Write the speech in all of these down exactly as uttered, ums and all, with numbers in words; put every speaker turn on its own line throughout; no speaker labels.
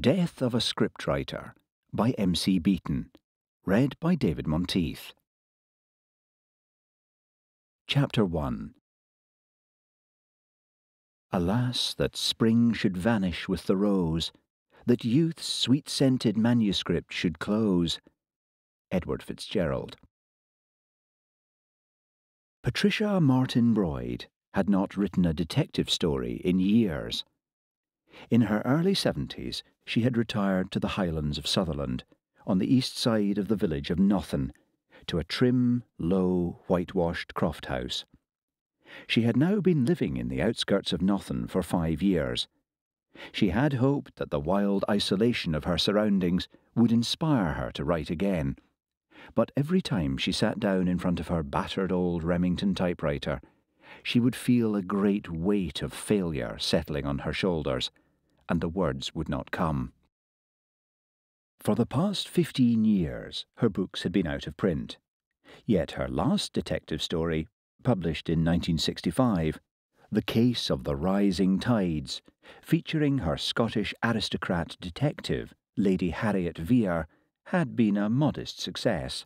Death of a Scriptwriter by M C Beaton. Read by David Monteath. Chapter one. Alas, that spring should vanish with the rose, that youth's sweet-scented manuscript should close. Edward Fitzgerald. Patricia Martyn-Broyd had not written a detective story in years. In her early seventies, she had retired to the Highlands of Sutherland, on the east side of the village of Nothen, to a trim, low, whitewashed croft house. She had now been living in the outskirts of Nothen for five years. She had hoped that the wild isolation of her surroundings would inspire her to write again, but every time she sat down in front of her battered old Remington typewriter, she would feel a great weight of failure settling on her shoulders, and the words would not come. For the past fifteen years, her books had been out of print, yet her last detective story, published in nineteen sixty-five, The Case of the Rising Tides, featuring her Scottish aristocrat detective, Lady Harriet Vare, had been a modest success.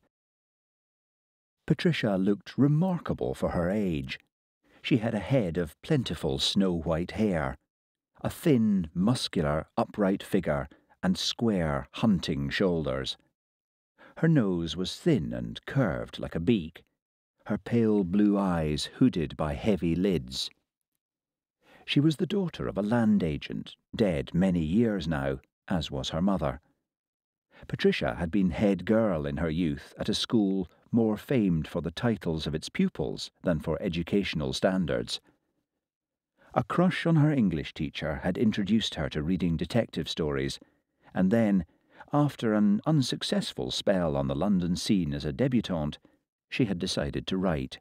Patricia looked remarkable for her age. She had a head of plentiful snow-white hair, a thin, muscular, upright figure, and square, hunting shoulders. Her nose was thin and curved like a beak, her pale blue eyes hooded by heavy lids. She was the daughter of a land agent, dead many years now, as was her mother. Patricia had been head girl in her youth at a school more famed for the titles of its pupils than for educational standards. A crush on her English teacher had introduced her to reading detective stories, and then, after an unsuccessful spell on the London scene as a debutante, she had decided to write.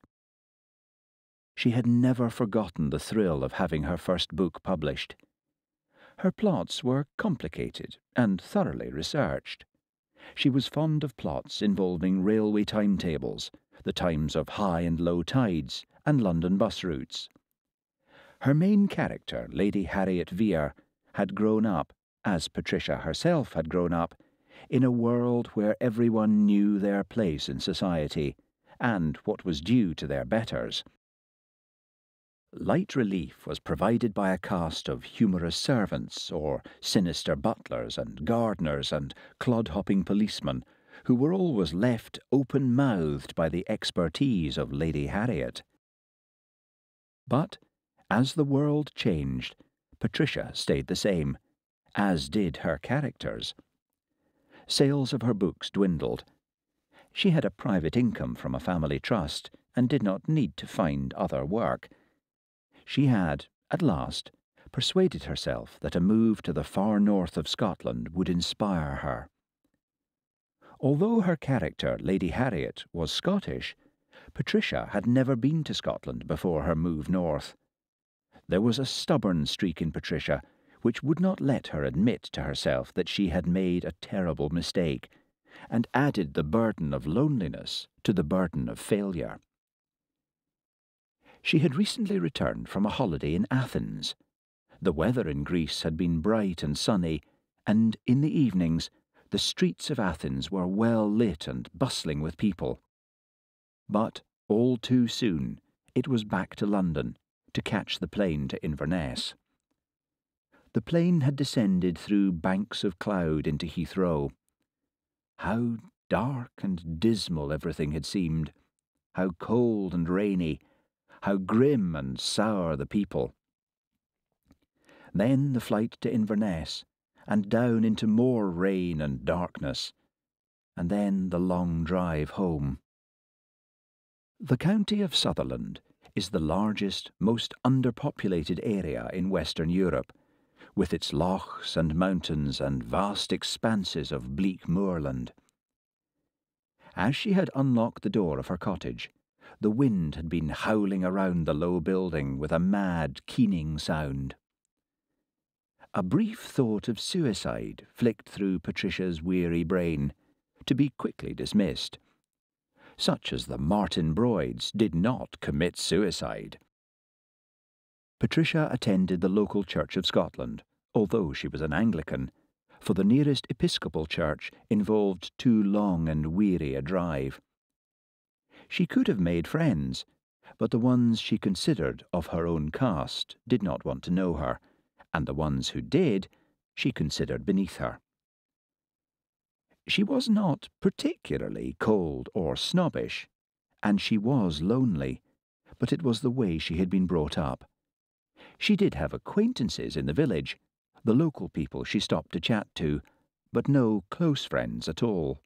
She had never forgotten the thrill of having her first book published. Her plots were complicated and thoroughly researched. She was fond of plots involving railway timetables, the times of high and low tides, and London bus routes. Her main character, Lady Harriet Vare, had grown up, as Patricia herself had grown up, in a world where everyone knew their place in society, and what was due to their betters. Light relief was provided by a cast of humorous servants, or sinister butlers and gardeners and clod-hopping policemen, who were always left open-mouthed by the expertise of Lady Harriet. But, as the world changed, Patricia stayed the same, as did her characters. Sales of her books dwindled. She had a private income from a family trust, and did not need to find other work. She had, at last, persuaded herself that a move to the far north of Scotland would inspire her. Although her character, Lady Harriet, was Scottish, Patricia had never been to Scotland before her move north. There was a stubborn streak in Patricia which would not let her admit to herself that she had made a terrible mistake, and added the burden of loneliness to the burden of failure. She had recently returned from a holiday in Athens. The weather in Greece had been bright and sunny, and in the evenings the streets of Athens were well lit and bustling with people. But, all too soon, it was back to London, to catch the plane to Inverness. The plane had descended through banks of cloud into Heathrow. How dark and dismal everything had seemed, how cold and rainy, how grim and sour the people. Then the flight to Inverness, and down into more rain and darkness, and then the long drive home. The county of Sutherland is the largest, most underpopulated area in Western Europe, with its lochs and mountains and vast expanses of bleak moorland. As she had unlocked the door of her cottage, the wind had been howling around the low building with a mad, keening sound. A brief thought of suicide flicked through Patricia's weary brain, to be quickly dismissed. Such as the Martyn-Broyds did not commit suicide. Patricia attended the local Church of Scotland, although she was an Anglican, for the nearest Episcopal church involved too long and weary a drive. She could have made friends, but the ones she considered of her own caste did not want to know her, and the ones who did she considered beneath her. She was not particularly cold or snobbish, and she was lonely, but it was the way she had been brought up. She did have acquaintances in the village, the local people she stopped to chat to, but no close friends at all.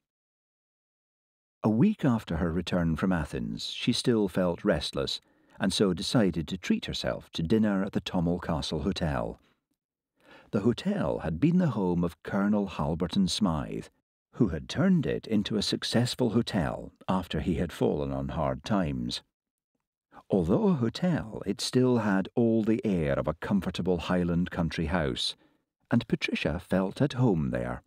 A week after her return from Athens, she still felt restless, and so decided to treat herself to dinner at the Tommel Castle Hotel. The hotel had been the home of Colonel Halberton Smythe, who had turned it into a successful hotel after he had fallen on hard times. Although a hotel, it still had all the air of a comfortable Highland country house, and Patricia felt at home there.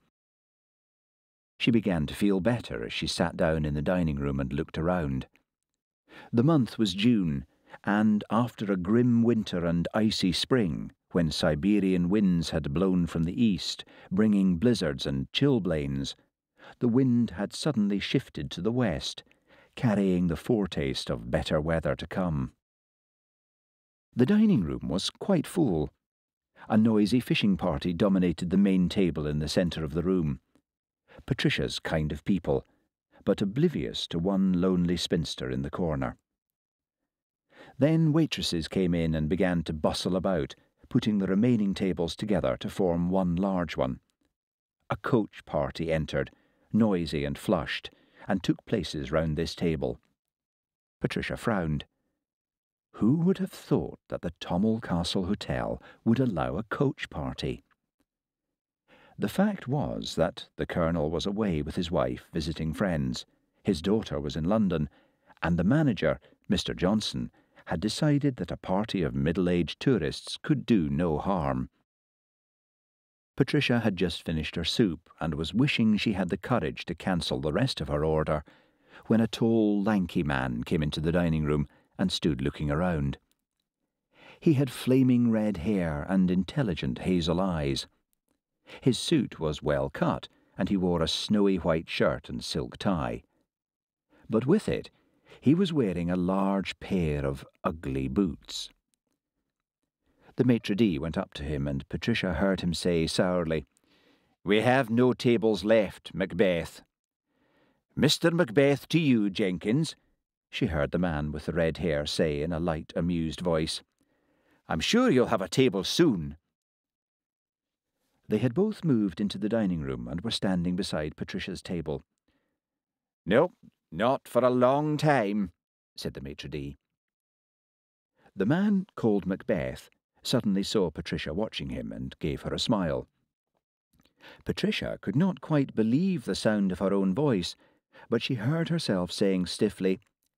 She began to feel better as she sat down in the dining room and looked around. The month was June, and after a grim winter and icy spring, when Siberian winds had blown from the east, bringing blizzards and chilblains, the wind had suddenly shifted to the west, carrying the foretaste of better weather to come. The dining room was quite full. A noisy fishing party dominated the main table in the centre of the room. Patricia's kind of people, but oblivious to one lonely spinster in the corner. Then waitresses came in and began to bustle about, putting the remaining tables together to form one large one. A coach party entered, noisy and flushed, and took places round this table. Patricia frowned. Who would have thought that the Tommel Castle Hotel would allow a coach party? The fact was that the Colonel was away with his wife visiting friends, his daughter was in London, and the manager, Mister Johnson, had decided that a party of middle-aged tourists could do no harm. Patricia had just finished her soup and was wishing she had the courage to cancel the rest of her order, when a tall, lanky man came into the dining room and stood looking around. He had flaming red hair and intelligent hazel eyes. His suit was well cut, and he wore a snowy white shirt and silk tie. But with it, he was wearing a large pair of ugly boots. The maitre d' went up to him, and Patricia heard him say sourly, "We have no tables left, Macbeth." "Mister Macbeth to you, Jenkins," she heard the man with the red hair say in a light, amused voice. "I'm sure you'll have a table soon." They had both moved into the dining room and were standing beside Patricia's table. "No, not for a long time," said the maitre d'. The man called Macbeth suddenly saw Patricia watching him and gave her a smile. Patricia could not quite believe the sound of her own voice, but she heard herself saying stiffly,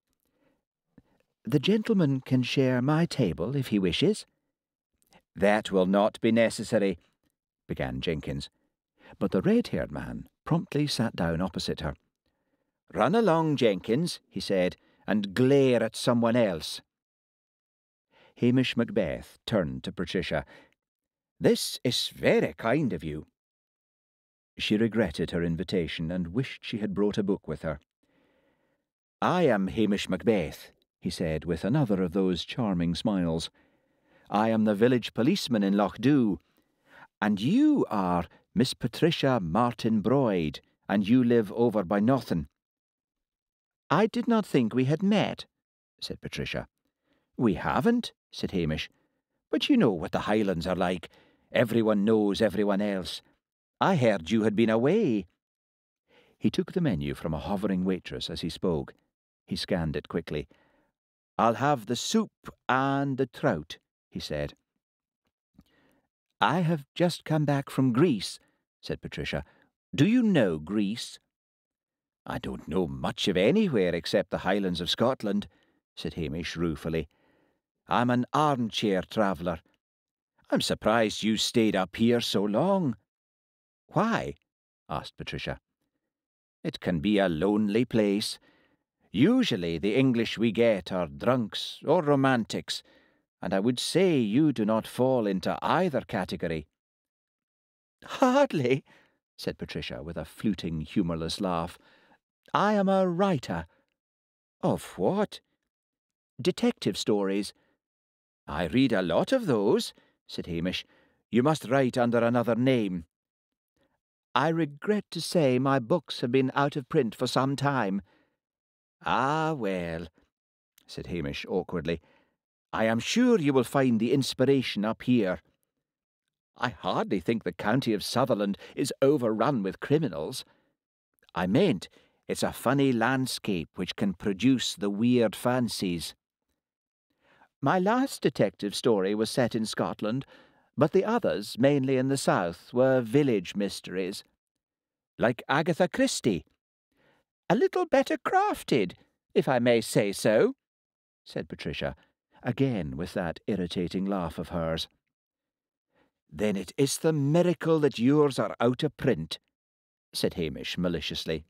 "The gentleman can share my table if he wishes." "That will not be necessary," began Jenkins, but the red-haired man promptly sat down opposite her. "Run along, Jenkins," he said, "and glare at someone else." Hamish Macbeth turned to Patricia. "This is very kind of you." She regretted her invitation and wished she had brought a book with her. "I am Hamish Macbeth," he said with another of those charming smiles. "I am the village policeman in Lochdew, and you are Miss Patricia Martyn-Broyd, and you live over by Nothin." "I did not think we had met," said Patricia. "We haven't," said Hamish. "But you know what the Highlands are like. Everyone knows everyone else. I heard you had been away." He took the menu from a hovering waitress as he spoke. He scanned it quickly. "I'll have the soup and the trout," he said. "I have just come back from Greece," said Patricia. "Do you know Greece?" "I don't know much of anywhere except the Highlands of Scotland," said Hamish ruefully. "I'm an armchair traveller. I'm surprised you stayed up here so long." "Why?" asked Patricia. "It can be a lonely place. Usually the English we get are drunks or romantics, and I would say you do not fall into either category." "Hardly," said Patricia with a fluting, humourless laugh. "I am a writer." "Of what?" "Detective stories." "I read a lot of those," said Hamish. "You must write under another name." "I regret to say my books have been out of print for some time." "Ah, well," said Hamish awkwardly, "I am sure you will find the inspiration up here. I hardly think the county of Sutherland is overrun with criminals. I meant it's a funny landscape which can produce the weird fancies." "My last detective story was set in Scotland, but the others, mainly in the south, were village mysteries." "Like Agatha Christie?" "A little better crafted, if I may say so," said Patricia, again with that irritating laugh of hers. "Then it is the miracle that yours are out of print," said Hamish maliciously.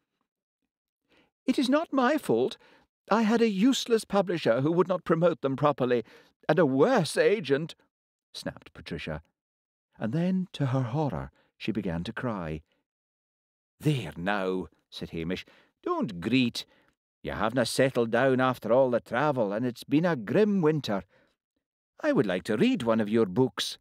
"It is not my fault. I had a useless publisher who would not promote them properly, and a worse agent," snapped Patricia. And then, to her horror, she began to cry. "There now," said Hamish, "don't greet. You havena settled down after all the travel, and it's been a grim winter. I would like to read one of your books."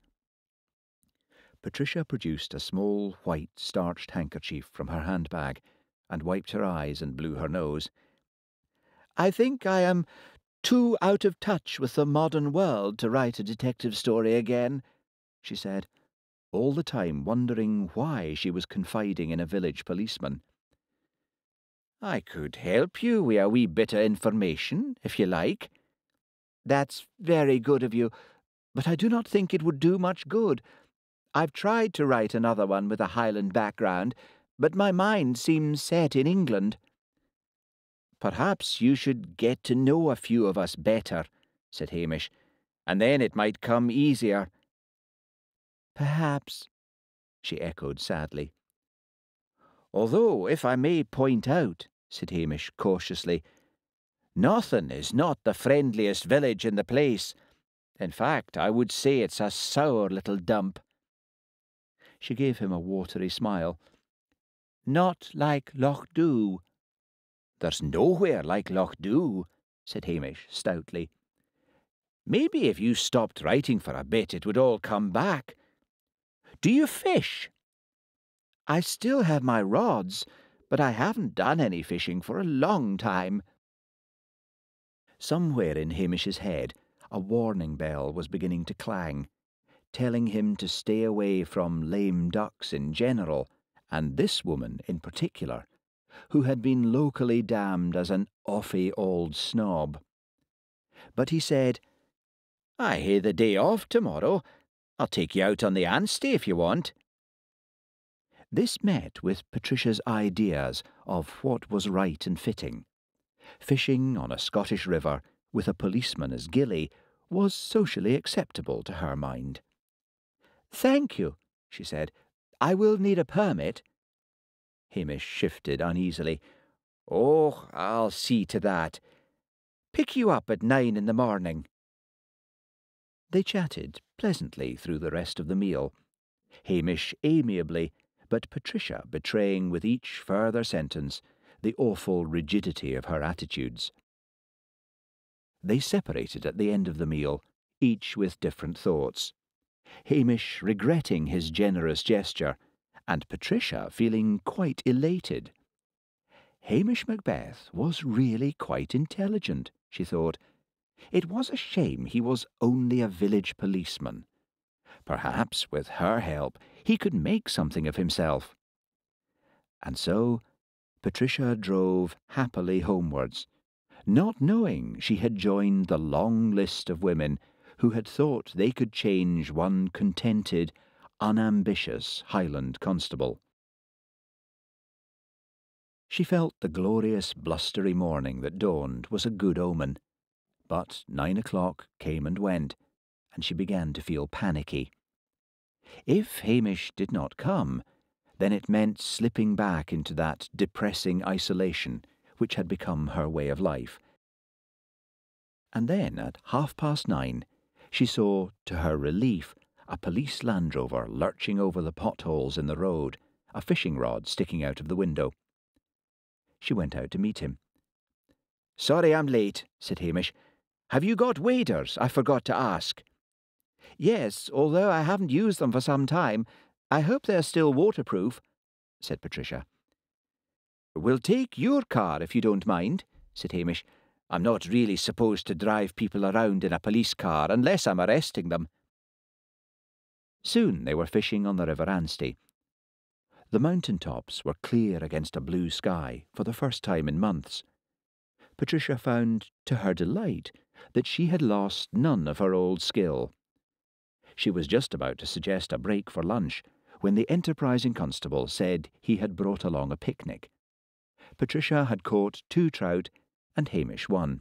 Patricia produced a small, white, starched handkerchief from her handbag, and wiped her eyes and blew her nose. "I think I am too out of touch with the modern world to write a detective story again," she said, all the time wondering why she was confiding in a village policeman. "I could help you with a wee bit of information, if you like." "That's very good of you, but I do not think it would do much good. I've tried to write another one with a Highland background, but my mind seems set in England." "Perhaps you should get to know a few of us better," said Hamish, "and then it might come easier." "Perhaps," she echoed sadly. "Although, if I may point out," said Hamish cautiously, "Nothin is not the friendliest village in the place. In fact, I would say it's a sour little dump." She gave him a watery smile. "Not like Loch Dhu." "There's nowhere like Loch Dhu," said Hamish stoutly. "Maybe if you stopped writing for a bit it would all come back. Do you fish?" "I still have my rods, but I haven't done any fishing for a long time." Somewhere in Hamish's head a warning bell was beginning to clang, telling him to stay away from lame ducks in general, and this woman in particular, who had been locally damned as an offy old snob. But he said, "I hae the day off tomorrow. I'll take you out on the Anstey if you want." This met with Patricia's ideas of what was right and fitting. Fishing on a Scottish river, with a policeman as gillie, was socially acceptable to her mind. "Thank you," she said. "I will need a permit." Hamish shifted uneasily. "Oh, I'll see to that. Pick you up at nine in the morning." They chatted pleasantly through the rest of the meal, Hamish amiably, but Patricia betraying with each further sentence the awful rigidity of her attitudes. They separated at the end of the meal, each with different thoughts, Hamish regretting his generous gesture, and Patricia feeling quite elated. Hamish Macbeth was really quite intelligent, she thought. It was a shame he was only a village policeman. Perhaps, with her help, he could make something of himself. And so Patricia drove happily homewards, not knowing she had joined the long list of women who had thought they could change one contented, unambitious Highland constable. She felt the glorious blustery morning that dawned was a good omen, but nine o'clock came and went, and she began to feel panicky. If Hamish did not come, then it meant slipping back into that depressing isolation which had become her way of life. And then, at half past nine, she saw, to her relief, a police Land Rover lurching over the potholes in the road, a fishing rod sticking out of the window. She went out to meet him. "Sorry I'm late," said Hamish. "Have you got waders? I forgot to ask." "Yes, although I haven't used them for some time. I hope they're still waterproof," said Patricia. "We'll take your car if you don't mind," said Hamish. "I'm not really supposed to drive people around in a police car unless I'm arresting them." Soon they were fishing on the River Anstey. The mountain tops were clear against a blue sky for the first time in months. Patricia found, to her delight, that she had lost none of her old skill. She was just about to suggest a break for lunch when the enterprising constable said he had brought along a picnic. Patricia had caught two trout and Hamish one.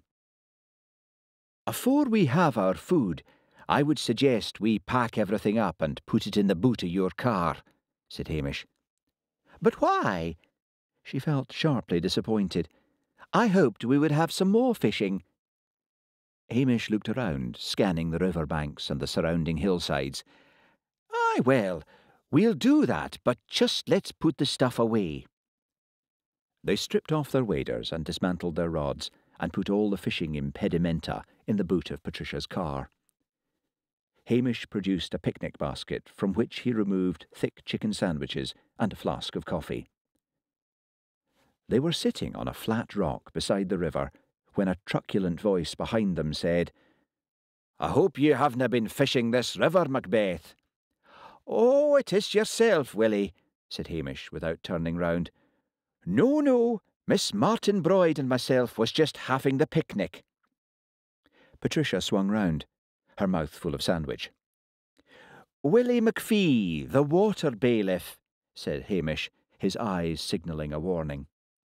"Afore we have our food, I would suggest we pack everything up and put it in the boot of your car," said Hamish. "But why?" She felt sharply disappointed. "I hoped we would have some more fishing." Hamish looked around, scanning the river banks and the surrounding hillsides. "Aye, well, we'll do that, but just let's put the stuff away." They stripped off their waders and dismantled their rods, and put all the fishing impedimenta in the boot of Patricia's car. Hamish produced a picnic basket from which he removed thick chicken sandwiches and a flask of coffee. They were sitting on a flat rock beside the river when a truculent voice behind them said, "I hope you havena been fishing this river, Macbeth." "Oh, it is yourself, Willie," said Hamish, without turning round. "No, no, Miss Martyn-Broyd and myself was just having the picnic." Patricia swung round, her mouth full of sandwich. "Willie McPhee, the water bailiff," said Hamish, his eyes signalling a warning.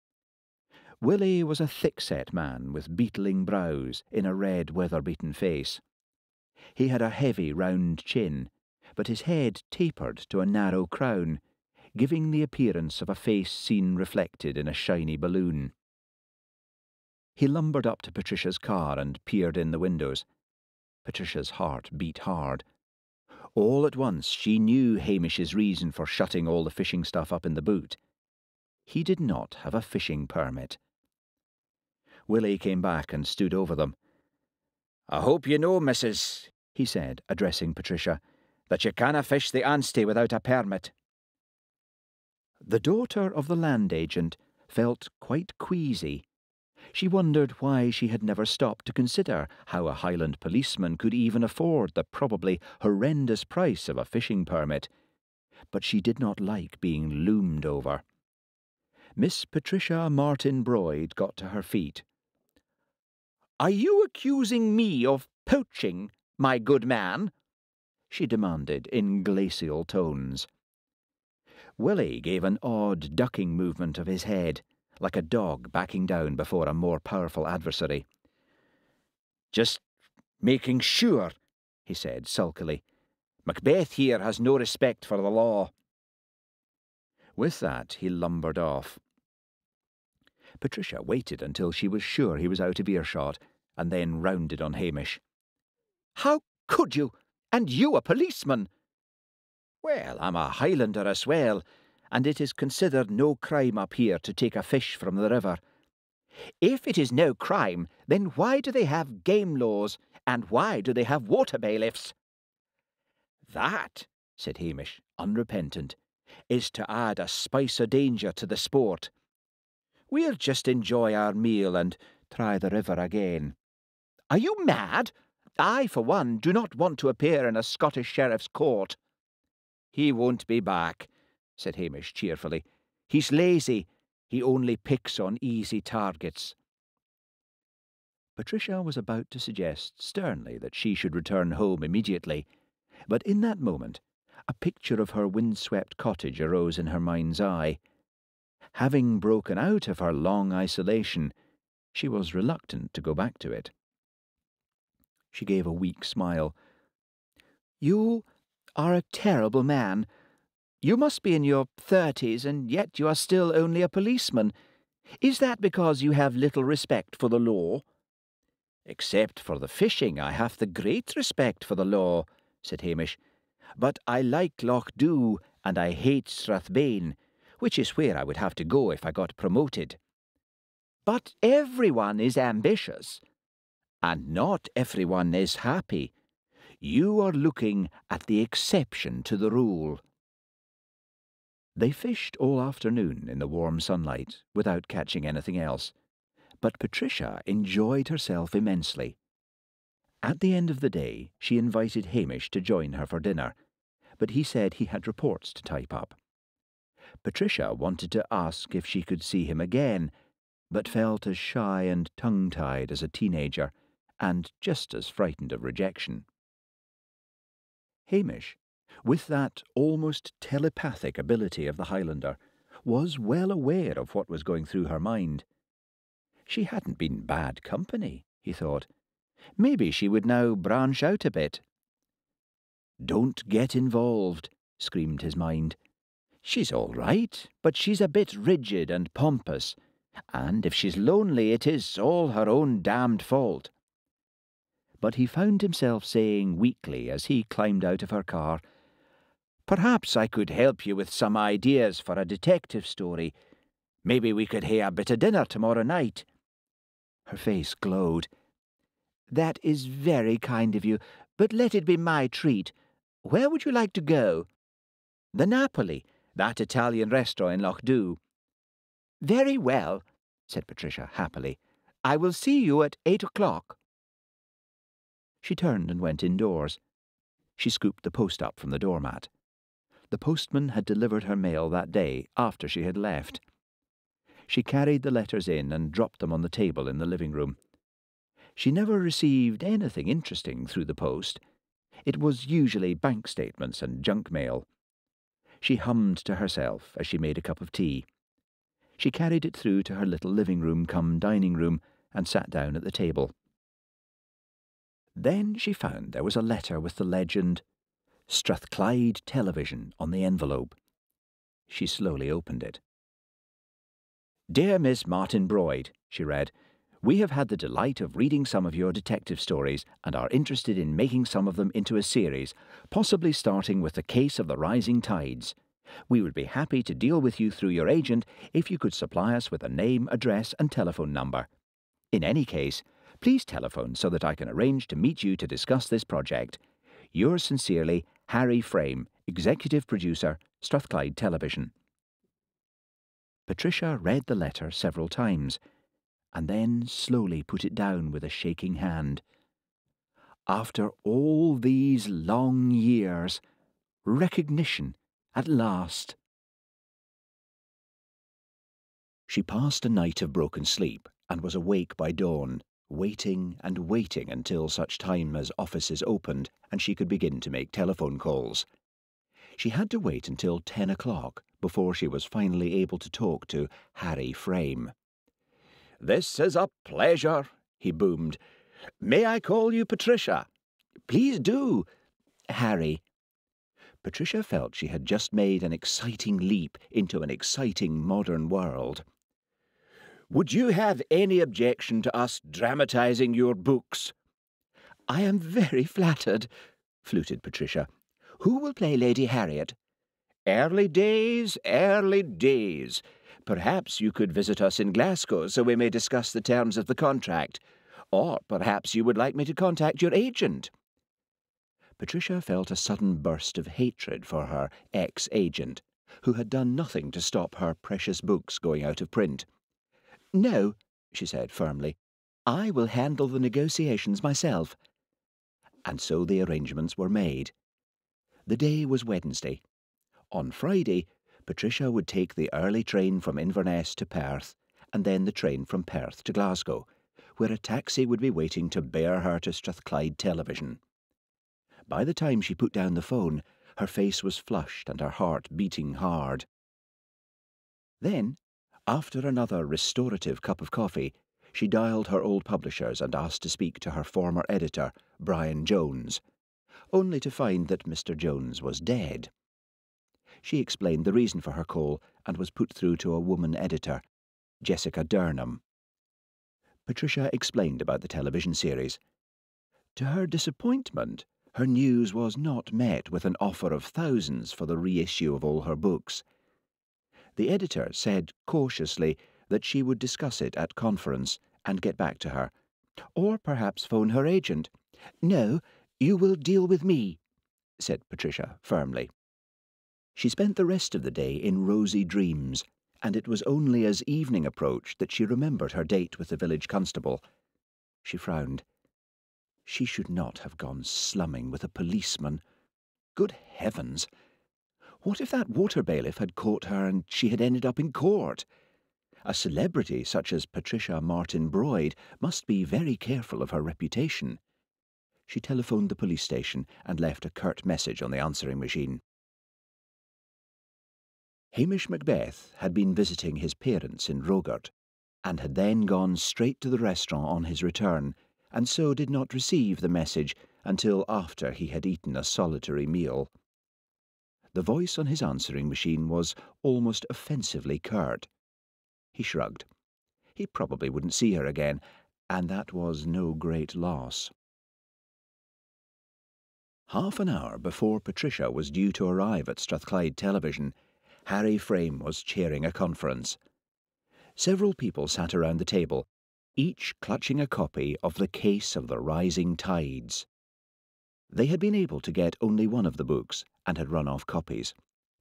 Willie was a thick-set man with beetling brows in a red weather-beaten face. He had a heavy round chin, but his head tapered to a narrow crown, giving the appearance of a face seen reflected in a shiny balloon. He lumbered up to Patricia's car and peered in the windows. Patricia's heart beat hard. All at once she knew Hamish's reason for shutting all the fishing stuff up in the boot. He did not have a fishing permit. Willie came back and stood over them. "I hope you know, missus," he said, addressing Patricia, "that you canna fish the Anstey without a permit." The daughter of the land agent felt quite queasy. She wondered why she had never stopped to consider how a Highland policeman could even afford the probably horrendous price of a fishing permit, but she did not like being loomed over. Miss Patricia Martyn-Broyd got to her feet. "Are you accusing me of poaching, my good man?" she demanded in glacial tones. Willie gave an odd ducking movement of his head, like a dog backing down before a more powerful adversary. "Just making sure," he said sulkily. "Macbeth here has no respect for the law." With that he lumbered off. Patricia waited until she was sure he was out of earshot, and then rounded on Hamish. "How could you? And you a policeman?" "Well, I'm a Highlander as well, and it is considered no crime up here to take a fish from the river." "If it is no crime, then why do they have game laws, and why do they have water bailiffs?" "That," said Hamish, unrepentant, "is to add a spice of danger to the sport. We'll just enjoy our meal and try the river again." "Are you mad? I, for one, do not want to appear in a Scottish sheriff's court." "He won't be back," said Hamish cheerfully. "He's lazy. He only picks on easy targets." Patricia was about to suggest sternly that she should return home immediately, but in that moment a picture of her windswept cottage arose in her mind's eye. Having broken out of her long isolation, she was reluctant to go back to it. She gave a weak smile. "You are a terrible man. You must be in your thirties, and yet you are still only a policeman. Is that because you have little respect for the law?" "Except for the fishing, I have the great respect for the law," said Hamish. "But I like Loch Dhu, and I hate Strathbane, which is where I would have to go if I got promoted. But everyone is ambitious, and not everyone is happy. You are looking at the exception to the rule." They fished all afternoon in the warm sunlight without catching anything else, but Patricia enjoyed herself immensely. At the end of the day, she invited Hamish to join her for dinner, but he said he had reports to type up. Patricia wanted to ask if she could see him again, but felt as shy and tongue-tied as a teenager, and just as frightened of rejection. Hamish, with that almost telepathic ability of the Highlander, was well aware of what was going through her mind. She hadn't been bad company, he thought. Maybe she would now branch out a bit. "Don't get involved," screamed his mind. "She's all right, but she's a bit rigid and pompous, and if she's lonely it is all her own damned fault." But he found himself saying weakly as he climbed out of her car, "Perhaps I could help you with some ideas for a detective story. Maybe we could hae a bit of dinner tomorrow night." Her face glowed. "That is very kind of you, but let it be my treat. Where would you like to go?" "The Napoli, that Italian restaurant in Lochdu." "Very well," said Patricia happily. "I will see you at eight o'clock." She turned and went indoors. She scooped the post up from the doormat. The postman had delivered her mail that day after she had left. She carried the letters in and dropped them on the table in the living room. She never received anything interesting through the post. It was usually bank statements and junk mail. She hummed to herself as she made a cup of tea. She carried it through to her little living room cum dining room and sat down at the table. Then she found there was a letter with the legend, "Strathclyde Television," on the envelope. She slowly opened it. "Dear Miss Martyn-Broyd," she read, "we have had the delight of reading some of your detective stories and are interested in making some of them into a series, possibly starting with the case of the rising tides. We would be happy to deal with you through your agent if you could supply us with a name, address and telephone number. In any case, please telephone so that I can arrange to meet you to discuss this project. Yours sincerely, Harry Frame, Executive Producer, Strathclyde Television." Patricia read the letter several times, and then slowly put it down with a shaking hand. After all these long years, recognition at last. She passed a night of broken sleep and was awake by dawn, waiting and waiting until such time as offices opened and she could begin to make telephone calls. She had to wait until ten o'clock before she was finally able to talk to Harry Frame. "This is a pleasure," he boomed. "May I call you Patricia?" "Please do, Harry." Patricia felt she had just made an exciting leap into an exciting modern world. "Would you have any objection to us dramatising your books?" "I am very flattered," fluted Patricia. "Who will play Lady Harriet?" "Early days, early days. Perhaps you could visit us in Glasgow so we may discuss the terms of the contract. Or perhaps you would like me to contact your agent." Patricia felt a sudden burst of hatred for her ex-agent, who had done nothing to stop her precious books going out of print. "No," she said firmly. "I will handle the negotiations myself." And so the arrangements were made. The day was Wednesday. On Friday, Patricia would take the early train from Inverness to Perth, and then the train from Perth to Glasgow, where a taxi would be waiting to bear her to Strathclyde Television. By the time she put down the phone, her face was flushed and her heart beating hard. Then, after another restorative cup of coffee, she dialed her old publishers and asked to speak to her former editor, Brian Jones, only to find that Mister Jones was dead. She explained the reason for her call and was put through to a woman editor, Jessica Durnham. Patricia explained about the television series. To her disappointment, her news was not met with an offer of thousands for the reissue of all her books. The editor said cautiously that she would discuss it at conference and get back to her, or perhaps phone her agent. "No, you will deal with me," said Patricia firmly. She spent the rest of the day in rosy dreams, and it was only as evening approached that she remembered her date with the village constable. She frowned. She should not have gone slumming with a policeman. Good heavens! What if that water bailiff had caught her and she had ended up in court? A celebrity such as Patricia Martyn-Broyd must be very careful of her reputation. She telephoned the police station and left a curt message on the answering machine. Hamish Macbeth had been visiting his parents in Rogart, and had then gone straight to the restaurant on his return, and so did not receive the message until after he had eaten a solitary meal. The voice on his answering machine was almost offensively curt. He shrugged. He probably wouldn't see her again, and that was no great loss. Half an hour before Patricia was due to arrive at Strathclyde Television, Harry Frame was chairing a conference. Several people sat around the table, each clutching a copy of The Case of the Rising Tides. They had been able to get only one of the books and had run off copies.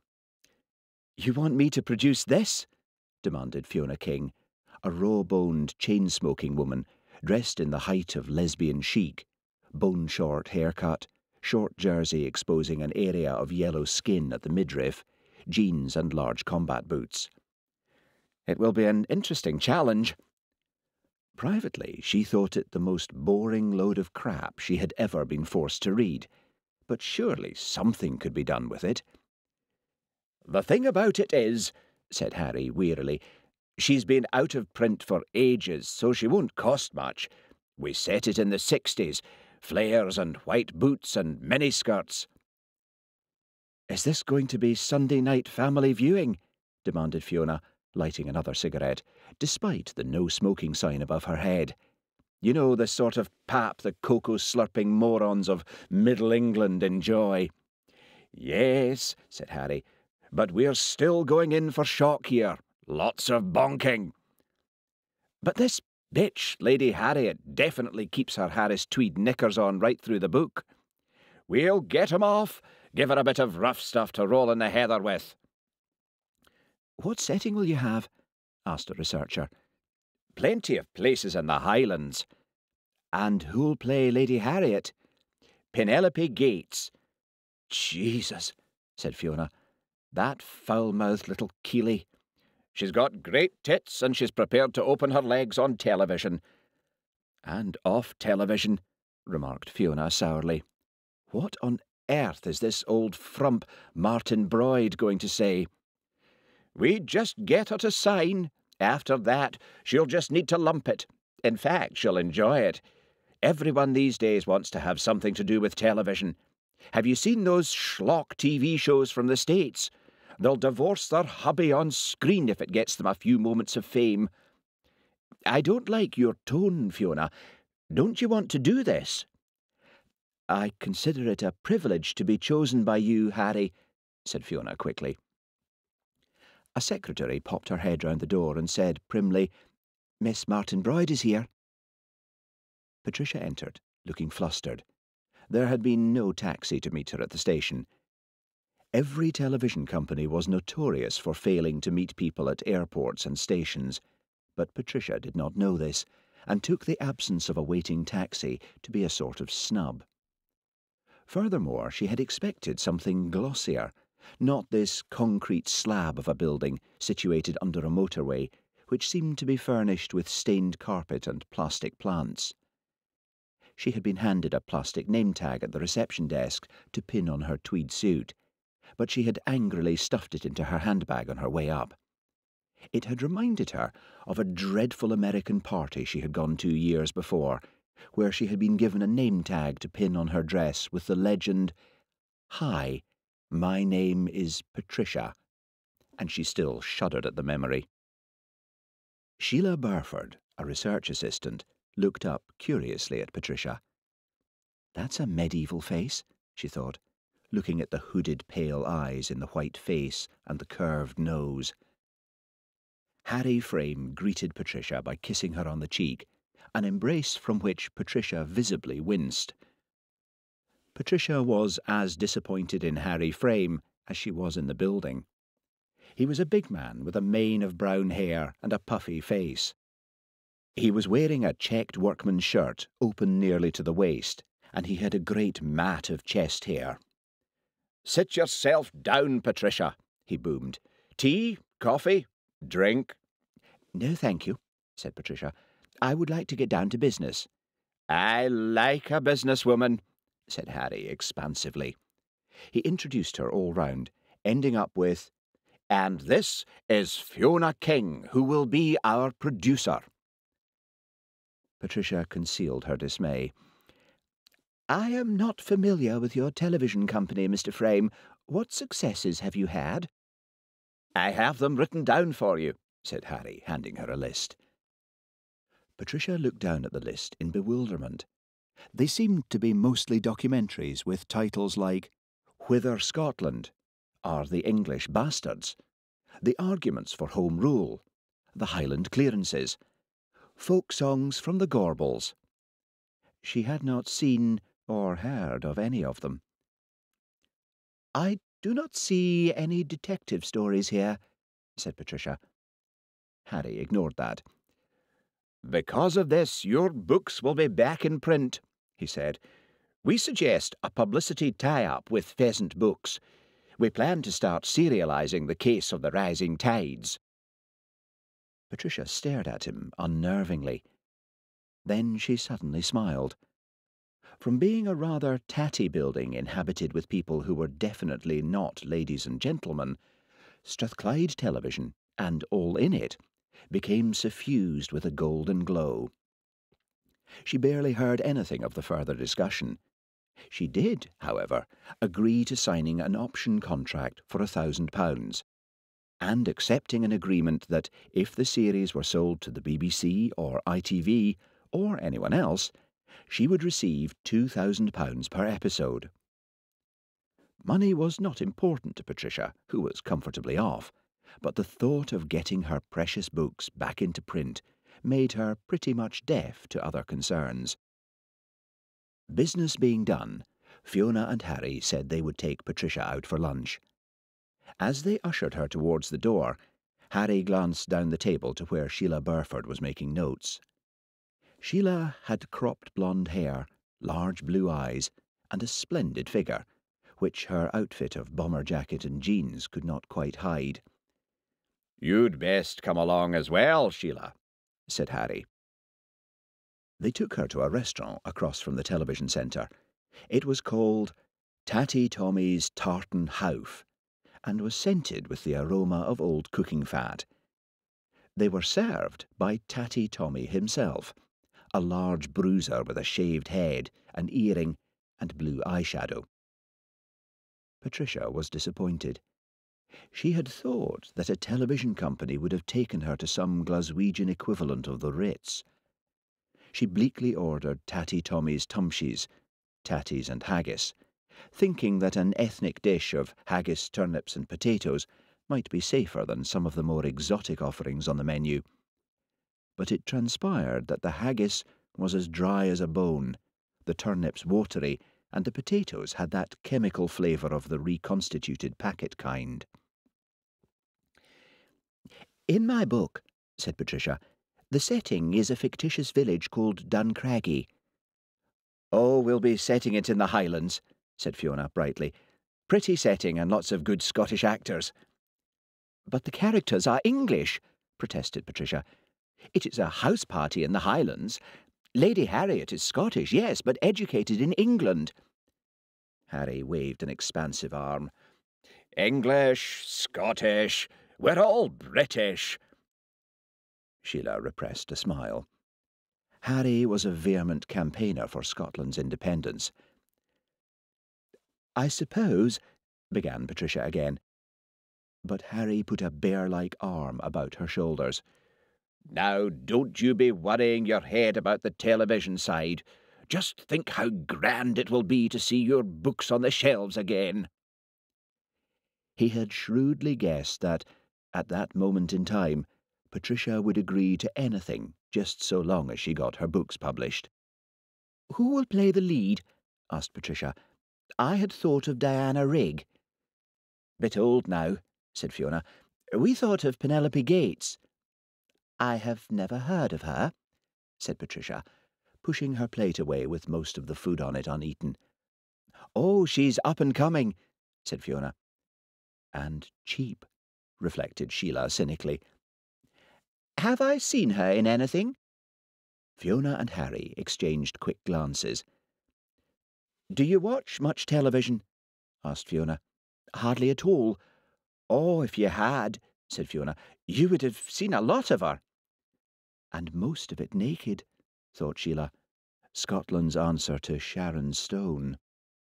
"You want me to produce this?" demanded Fiona King, a raw-boned, chain-smoking woman dressed in the height of lesbian chic, bone-short haircut, short jersey exposing an area of yellow skin at the midriff, jeans and large combat boots. "It will be an interesting challenge." Privately, she thought it the most boring load of crap she had ever been forced to read, but surely something could be done with it. "The thing about it is," said Harry wearily, "she's been out of print for ages, so she won't cost much. We set it in the sixties, flares and white boots and miniskirts." "Is this going to be Sunday night family viewing?" demanded Fiona, lighting another cigarette, despite the no-smoking sign above her head. "You know, the sort of pap the cocoa-slurping morons of Middle England enjoy." "Yes," said Harry, "but we're still going in for shock here. Lots of bonking." "But this bitch, Lady Harriet, definitely keeps her Harris tweed knickers on right through the book." "We'll get 'em off. Give her a bit of rough stuff to roll in the heather with." "What setting will you have?" asked a researcher. "Plenty of places in the Highlands." "And who'll play Lady Harriet?" "Penelope Gates." "Jesus," said Fiona. "That foul-mouthed little Keeley. She's got great tits and she's prepared to open her legs on television." "And off television," remarked Fiona sourly. "What on earth is this old frump Martyn-Broyd going to say?" "We just get her to sign. After that, she'll just need to lump it. In fact, she'll enjoy it. Everyone these days wants to have something to do with television. Have you seen those schlock T V shows from the States? They'll divorce their hubby on screen if it gets them a few moments of fame." "I don't like your tone, Fiona. Don't you want to do this?" "I consider it a privilege to be chosen by you, Harry," said Fiona quickly. A secretary popped her head round the door and said primly, "Miss Martyn-Broyd is here." Patricia entered, looking flustered. There had been no taxi to meet her at the station. Every television company was notorious for failing to meet people at airports and stations, but Patricia did not know this, and took the absence of a waiting taxi to be a sort of snub. Furthermore, she had expected something glossier, not this concrete slab of a building situated under a motorway, which seemed to be furnished with stained carpet and plastic plants. She had been handed a plastic name tag at the reception desk to pin on her tweed suit, but she had angrily stuffed it into her handbag on her way up. It had reminded her of a dreadful American party she had gone to years before, where she had been given a name tag to pin on her dress with the legend, "Hi, my name is Patricia," and she still shuddered at the memory. Sheila Burford, a research assistant, looked up curiously at Patricia. "That's a medieval face," she thought, looking at the hooded pale eyes in the white face and the curved nose. Harry Frame greeted Patricia by kissing her on the cheek, an embrace from which Patricia visibly winced. Patricia was as disappointed in Harry Frame as she was in the building. He was a big man with a mane of brown hair and a puffy face. He was wearing a checked workman's shirt, open nearly to the waist, and he had a great mat of chest hair. "Sit yourself down, Patricia," he boomed. "Tea? Coffee? Drink?" "No, thank you," said Patricia. "I would like to get down to business." "I like a businesswoman," said Harry expansively. He introduced her all round, ending up with, "And this is Fiona King, who will be our producer." Patricia concealed her dismay. "I am not familiar with your television company, Mister Frame. What successes have you had?" "I have them written down for you," said Harry, handing her a list. Patricia looked down at the list in bewilderment. They seemed to be mostly documentaries with titles like Whither Scotland? Are the English Bastards? The Arguments for Home Rule? The Highland Clearances? Folk Songs from the Gorbals. She had not seen or heard of any of them. "I do not see any detective stories here," said Patricia. Harry ignored that. "Because of this, your books will be back in print," he said. "We suggest a publicity tie-up with Pheasant Books. We plan to start serialising The Case of the Rising Tides." Patricia stared at him unnervingly. Then she suddenly smiled. From being a rather tatty building inhabited with people who were definitely not ladies and gentlemen, Strathclyde Television, and all in it, became suffused with a golden glow. She barely heard anything of the further discussion. She did, however, agree to signing an option contract for a thousand pounds, and accepting an agreement that if the series were sold to the B B C or I T V or anyone else, she would receive two thousand pounds per episode. Money was not important to Patricia, who was comfortably off, but the thought of getting her precious books back into print made her pretty much deaf to other concerns. Business being done, Fiona and Harry said they would take Patricia out for lunch. As they ushered her towards the door, Harry glanced down the table to where Sheila Burford was making notes. Sheila had cropped blonde hair, large blue eyes, and a splendid figure, which her outfit of bomber jacket and jeans could not quite hide. "You'd best come along as well, Sheila," said Harry. They took her to a restaurant across from the television centre. It was called Tatty Tommy's Tartan Howff, and was scented with the aroma of old cooking fat. They were served by Tatty Tommy himself, a large bruiser with a shaved head, an earring, and blue eyeshadow. Patricia was disappointed. She had thought that a television company would have taken her to some Glaswegian equivalent of the Ritz. She bleakly ordered Tatty Tommy's tumshies, tatties and haggis, thinking that an ethnic dish of haggis, turnips and potatoes might be safer than some of the more exotic offerings on the menu. But it transpired that the haggis was as dry as a bone, the turnips watery, and the potatoes had that chemical flavour of the reconstituted packet kind. "In my book," said Patricia, "the setting is a fictitious village called Duncraggy." "Oh, we'll be setting it in the Highlands," said Fiona brightly. "Pretty setting and lots of good Scottish actors." "But the characters are English," protested Patricia. "It is a house party in the Highlands. Lady Harriet is Scottish, yes, but educated in England." Harry waved an expansive arm. "English, Scottish, we're all British." Sheila repressed a smile. Harry was a vehement campaigner for Scotland's independence. "I suppose," began Patricia again. But Harry put a bear-like arm about her shoulders. "Now, don't you be worrying your head about the television side. Just think how grand it will be to see your books on the shelves again." He had shrewdly guessed that, at that moment in time, Patricia would agree to anything, just so long as she got her books published. "Who will play the lead?" asked Patricia. "I had thought of Diana Rigg." "Bit old now," said Fiona. "We thought of Penelope Gates." "I have never heard of her," said Patricia, pushing her plate away with most of the food on it uneaten. "Oh, she's up and coming," said Fiona. "And cheap," reflected Sheila cynically. "Have I seen her in anything?" Fiona and Harry exchanged quick glances. "Do you watch much television?" asked Fiona. "Hardly at all." "Oh, if you had," said Fiona, "you would have seen a lot of her." "And most of it naked," thought Sheila. Scotland's answer to Sharon Stone.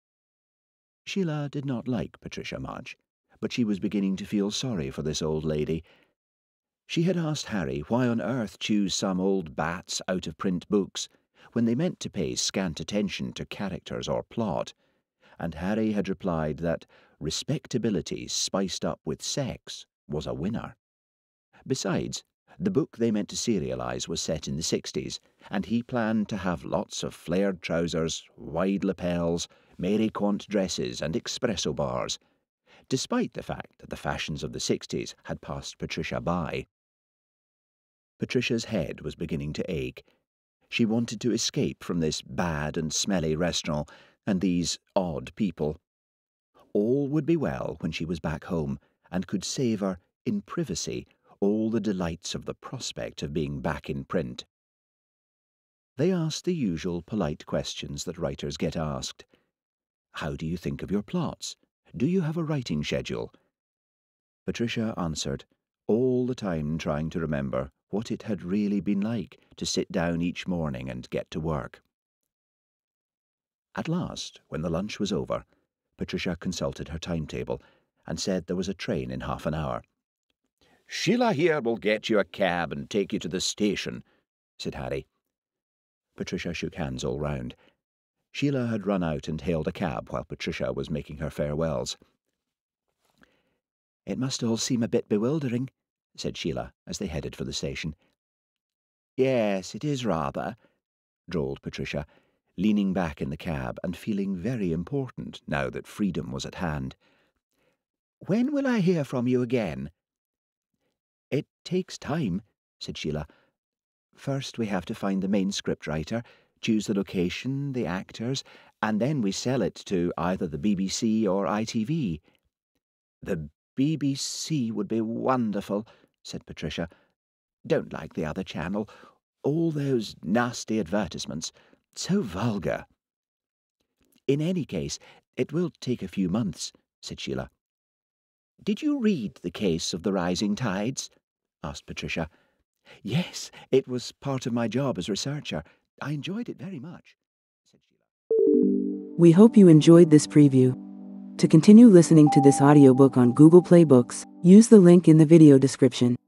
Sheila did not like Patricia much, but she was beginning to feel sorry for this old lady. She had asked Harry why on earth choose some old bat's out-of-print books when they meant to pay scant attention to characters or plot, and Harry had replied that respectability spiced up with sex was a winner. Besides, the book they meant to serialise was set in the sixties, and he planned to have lots of flared trousers, wide lapels, Mary Quant dresses and espresso bars, despite the fact that the fashions of the sixties had passed Patricia by. Patricia's head was beginning to ache. She wanted to escape from this bad and smelly restaurant and these odd people. All would be well when she was back home and could savour, in privacy, all the delights of the prospect of being back in print. They asked the usual polite questions that writers get asked. How do you think of your plots? Do you have a writing schedule? Patricia answered, all the time trying to remember what it had really been like to sit down each morning and get to work. At last, when the lunch was over, Patricia consulted her timetable and said there was a train in half an hour. "Sheila here will get you a cab and take you to the station," said Harry. Patricia shook hands all round. Sheila had run out and hailed a cab while Patricia was making her farewells. "It must all seem a bit bewildering," said Sheila as they headed for the station. "Yes, it is rather," drawled Patricia, leaning back in the cab and feeling very important now that freedom was at hand. "When will I hear from you again?" "It takes time," said Sheila. "First we have to find the main scriptwriter, choose the location, the actors, and then we sell it to either the B B C or I T V." "The B B C would be wonderful," said Patricia. "Don't like the other channel. All those nasty advertisements. So vulgar." "In any case, it will take a few months," said Sheila. "Did you read The Case of the Rising Tides?" asked Patricia. "Yes, it was part of my job as researcher. I enjoyed it very much," said Sheila.
We hope you enjoyed this preview. To continue listening to this audiobook on Google Play Books, use the link in the video description.